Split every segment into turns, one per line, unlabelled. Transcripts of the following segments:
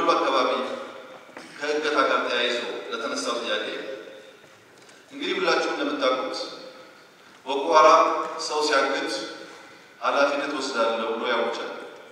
አካባቢ ከእገታ ጋር ተያይዞ ለተነሳው ጥያቄ እንግዲህ ሁላችሁም እንደምታውቁት ቦኮ ሃራም ሰው ሲያግት ኃላፊነት ወስዳለሁ ብሎ ያውጃል።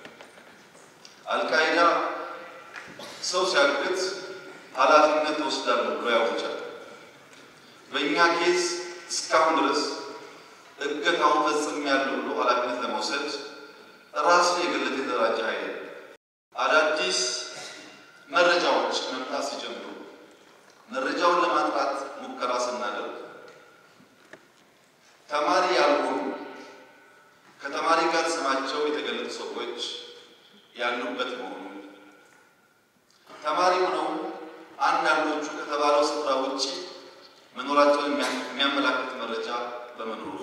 አልቃይዳ ሰው ሲያግት ኃላፊነት ወስዳለሁ ብሎ ያውጃል። በእኛ ኬዝ እስካሁን ድረስ እገታውን ፈጽሜያለሁ ብሎ ኃላፊነት ለመውሰድ ራሱን የገለጠ የተደራጀ ኃይል አዳዲስ መረጃዎች መምጣት ሲጀምሩ መረጃውን ለማጥራት ሙከራ ስናደርግ ተማሪ ያልሆኑ ከተማሪ ጋር ስማቸው የተገለጡ ሰዎች ያሉበት መሆኑን ተማሪ ሆነው አንዳንዶቹ ከተባለው ስፍራ ውጪ መኖራቸውን የሚያመላክት መረጃ በመኖሩ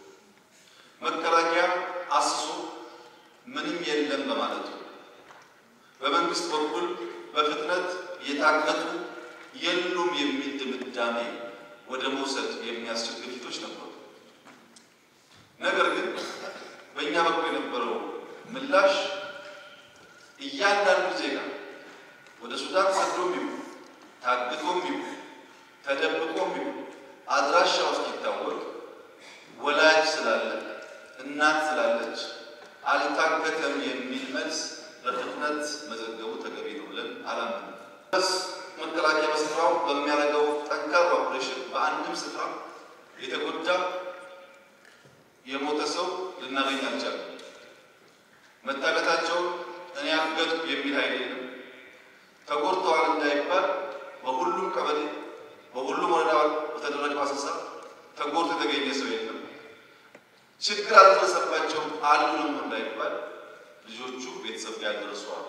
መከላከያ አስሶ ምንም የለም በማለቱ በመንግስት በኩል በፍጥነት የታገቱ የሉም የሚል ድምዳሜ ወደ መውሰድ የሚያስችል ግፊቶች ነበሩ። ነገር ግን በእኛ በኩል የነበረው ምላሽ እያንዳንዱ ዜጋ ወደ ሱዳን ሰዶም ይሁን ታግቶም ይሁን ተደብቆም ይሁን አድራሻው እስኪታወቅ ወላጅ ስላለ እናት ስላለች አልታገተም የሚል መልስ በፍጥነት መዘገቡ ተገቢ ነው ብለን አላምንም። መከላከያ በስፍራው በሚያደርገው ጠንካራ ኦፕሬሽን በአንድም ስፍራ የተጎዳ የሞተ ሰው ልናገኝ አልቻልንም። መታገታቸው እኔ አገትኩ የሚል ኃይል የለም። ተጎድተዋል እንዳይባል በሁሉም ቀበሌ በሁሉም ወረዳ በተደረገ አሰሳ ተጎድቶ የተገኘ ሰው የለም። ችግር አልደረሰባቸውም አሉንም እንዳይባል ልጆቹ ቤተሰብ ጋር ደርሰዋል።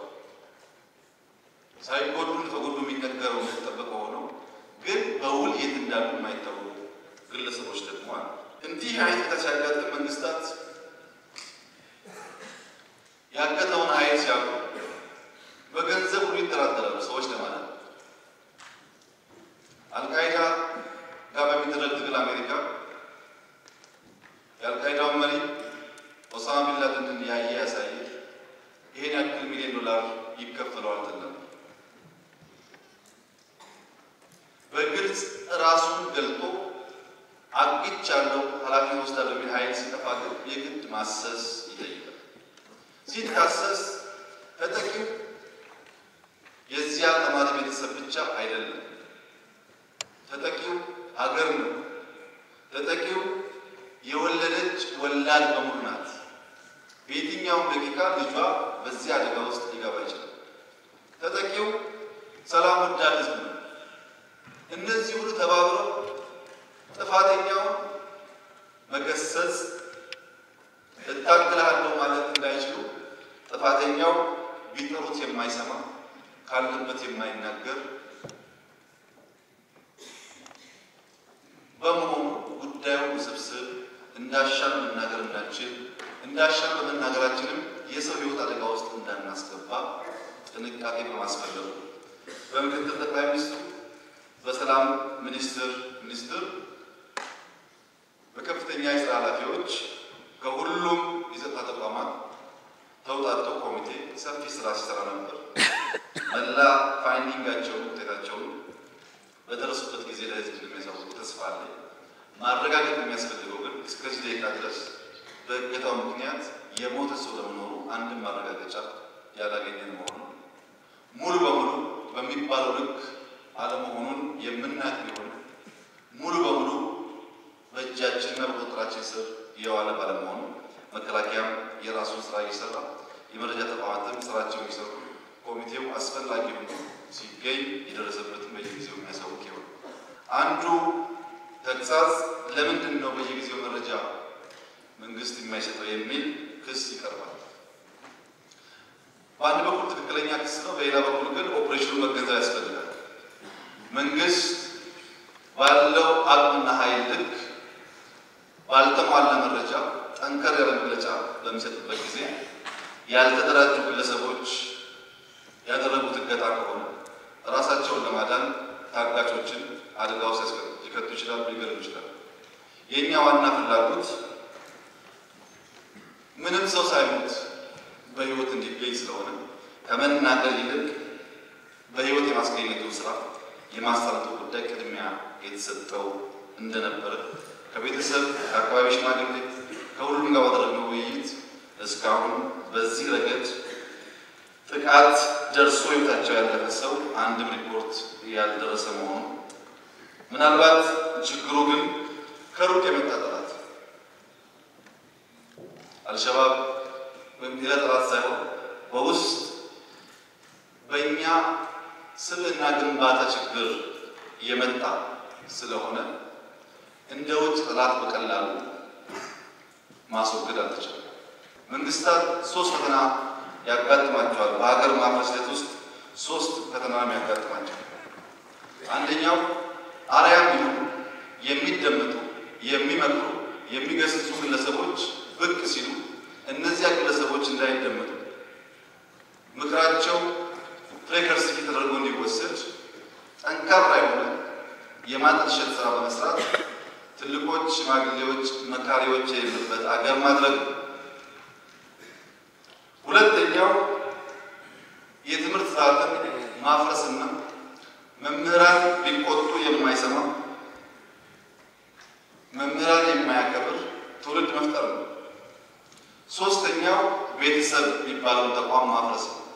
ሳይጎዱ ተጎዱ የሚነገረው እንደተጠበቀ ሆኖ ግን በውል የት እንዳሉ የማይታወቁ ግለሰቦች ደግሞ አሉ። እንዲህ አይነት ሲያጋጥም መንግስታት ያገተውን ኃይል ሲያውቁ በገንዘብ ሁሉ ይደራደራሉ ሰዎች ለማለት ነው። አልቃይዳ ጋር በሚደረግ ትግል አሜሪካ የአልቃይዳው መሪ ኦሳማ ቢን ላደንን ያሳየ ይሄን ያክል ሚሊዮን ዶላር ይከፈለዋል ተብሎ በግልጽ ራሱን ገልጦ አግቻለሁ ኃላፊነት ወስዳለሁ የሚል ኃይል ሲጠፋ ግን የግድ ማሰስ ይጠይቃል። ሲታሰስ ተጠቂው የዚያ ተማሪ ቤተሰብ ብቻ አይደለም። ተጠቂው ሀገር ነው። ተጠቂው የወለደች ወላድ በሙሉ ናት። በየትኛውም ደቂቃ ልጇ በዚህ አደጋ ውስጥ ሊገባ ይችላል። ተጠቂው ሰላም ወዳድ ህዝብ ነው። እነዚህ ሁሉ ተባብረው ጥፋተኛው መገሰጽ እታገላለሁ ማለት እንዳይችሉ ጥፋተኛው ቢጠሩት የማይሰማ ካለበት የማይናገር በመሆኑ ጉዳዩ ውስብስብ እንዳሻን መናገር እንዳንችል እንዳሻን በመናገራችንም የሰው ህይወት አደጋ ውስጥ እንዳናስገባ ጥንቃቄ በማስፈለጉ በምክትል ጠቅላይ ሚኒስትሩ በሰላም ሚኒስትር በከፍተኛ የስራ ኃላፊዎች ከሁሉም የጸጥታ ተቋማት ተውጣጥቶ ኮሚቴ ሰፊ ስራ ሲሰራ ነበር። መላ ፋይንዲንጋቸውን ውጤታቸውን በደረሱበት ጊዜ ለህዝብ እንደሚያሳውቁ ተስፋ አለ። ማረጋገጥ የሚያስፈልገው ግን እስከዚህ ደቂቃ ድረስ በእገታው ምክንያት የሞተ ሰው ለመኖሩ አንድም ማረጋገጫ ያላገኘን መሆኑ ሙሉ በሙሉ በሚባለው ልክ አለመሆኑን የምናውቅ ቢሆን ሙሉ በሙሉ በእጃችንና በቁጥጥራችን ስር የዋለ ባለመሆኑ መከላከያም የራሱን ስራ እየሰራ የመረጃ ተቋማትም ስራቸውን እየሰሩ ኮሚቴው አስፈላጊ ሆኖ ሲገኝ የደረሰበትን በየጊዜው የሚያሳውቅ ይሆን። አንዱ ተግሳጽ ለምንድን ነው በየጊዜው መረጃ መንግስት የማይሰጠው የሚል ክስ ይቀርባል። በአንድ በኩል ትክክለኛ ክስ ነው፣ በሌላ በኩል ግን ኦፕሬሽኑ መገንዘብ ያስፈልጋል። መንግስት ባለው አቅምና ኃይል ልክ ባልተሟላ መረጃ ጠንከር ያለ መግለጫ በሚሰጥበት ጊዜ ያልተደራጁ ግለሰቦች ያደረጉት እገታ ከሆነ ራሳቸውን ለማዳን ታጋቾችን አደጋ ውስጥ ሊከቱ ይችላሉ፣ ሊገሉ ይችላሉ። የኛ ዋና ፍላጎት ምንም ሰው ሳይሞት በህይወት እንዲገኝ ስለሆነ ከመናገር ይልቅ የማስገኘቱ ስራ የማሳለጡ ጉዳይ ቅድሚያ የተሰጠው እንደነበረ ከቤተሰብ ከአካባቢ ሽማግሌ ከሁሉም ጋር ባደረግነው ውይይት እስካሁን በዚህ ረገድ ጥቃት ደርሶ ህይወታቸው ያለፈ ሰው አንድም ሪፖርት ያልደረሰ መሆኑ ምናልባት ችግሩ ግን ከሩቅ የመጣ ጠላት አልሸባብ ወይም ሌላ ጠላት ሳይሆን በውስጥ በእኛ ስብዕና ግንባታ ችግር የመጣ ስለሆነ እንደ ውጭ ጠላት በቀላሉ ማስወገድ አልተቻለም። መንግስታት ሶስት ፈተና ያጋጥማቸዋል። በሀገር ማፍረስ ሂደት ውስጥ ሶስት ፈተና ያጋጥማቸዋል። አንደኛው አርአያም ይሁኑ የሚደመጡ የሚመክሩ የሚገስጹ ግለሰቦች ብቅ ሲሉ እነዚያ ግለሰቦች እንዳይደመጡ ምክራቸው ፕሬከርሲቭ ተደርጎ እንዲወሰድ ጠንካራ የሆነ የማጥላሸት ስራ በመስራት ትልቆች ሽማግሌዎች መካሪዎች የሌሉበት አገር ማድረግ። ሁለተኛው የትምህርት ስርዓትን ማፍረስና መምህራን ቢቆጡ የማይሰማ መምህራን የማያከብር ትውልድ መፍጠር ነው። ሶስተኛው ቤተሰብ የሚባለው ተቋም ማፍረስ ነው።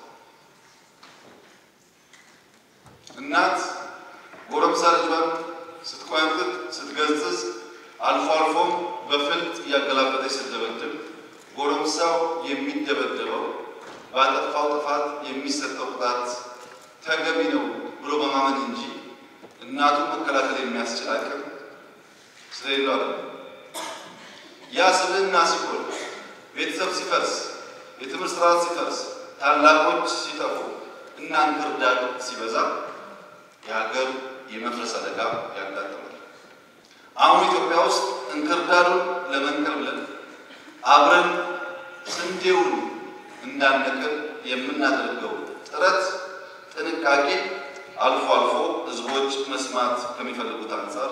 እናት ጎረምሳ ልጇን ስትቆንጥጥ ስትገስጽ አልፎ አልፎም በፍልጥ እያገላበጠች ስትደበድብ ጎረምሳው የሚደበደበው ባጠፋው ጥፋት የሚሰጠው ቅጣት ተገቢ ነው ብሎ በማመን እንጂ እናቱን መከላከል የሚያስችል አቅም ስለሌለው አይደለም። ያ ስብዕና ሲጎል፣ ቤተሰብ ሲፈርስ፣ የትምህርት ስርዓት ሲፈርስ፣ ታላቆች ሲጠፉ እና እንክርዳድ ሲበዛ የሀገር የመፍረስ አደጋ ያጋጥማል። አሁን ኢትዮጵያ ውስጥ እንክርዳዱን ለመንቀል ብለን አብረን ስንዴውን እንዳንነቅል የምናደርገው ጥረት ጥንቃቄ አልፎ አልፎ ህዝቦች መስማት ከሚፈልጉት አንፃር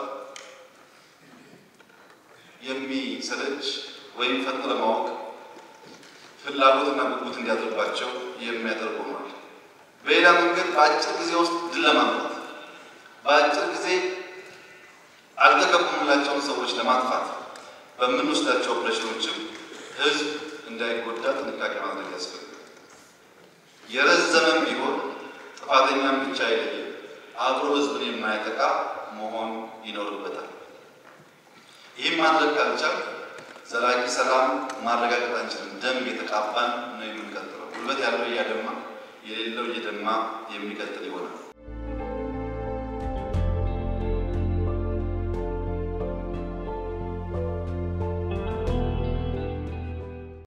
የሚሰለች ወይም ፈጥኖ ለማወቅ ፍላጎትና ጉጉት እንዲያድርባቸው የሚያደርግ ሆኗል። በሌላ መንገድ በአጭር ጊዜ ውስጥ ድል ለማምጣት በአጭር ጊዜ አልተገቡላቸውን ሰዎች ለማጥፋት በምንወስዳቸው ኦፕሬሽኖችም ህዝብ እንዳይጎዳ ጥንቃቄ ማድረግ ያስፈልጋል። የረዘመም ቢሆን ጥፋተኛም ብቻ አይደለም፣ አብሮ ህዝብን የማያጠቃ መሆን ይኖርበታል። ይህም ማድረግ ካልቻል ዘላቂ ሰላም ማረጋገጥ አንችልም። ደም የተቃባን ነው የምንቀጥለው። ጉልበት ያለው እያደማ የሌለው እየደማ የሚቀጥል ይሆናል።